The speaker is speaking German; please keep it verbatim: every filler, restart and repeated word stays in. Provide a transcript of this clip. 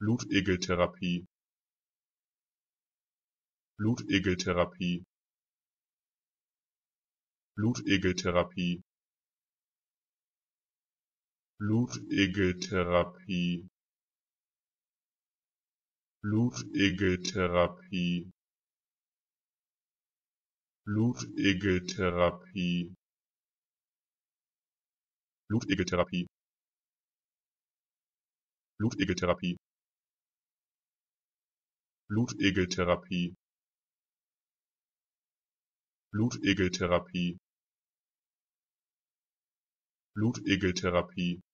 Blutegeltherapie Blutegeltherapie Blutegeltherapie Blutegeltherapie Blutegeltherapie Blutegeltherapie Blutegeltherapie Blutegeltherapie Blutegeltherapie Blutegeltherapie Blutegeltherapie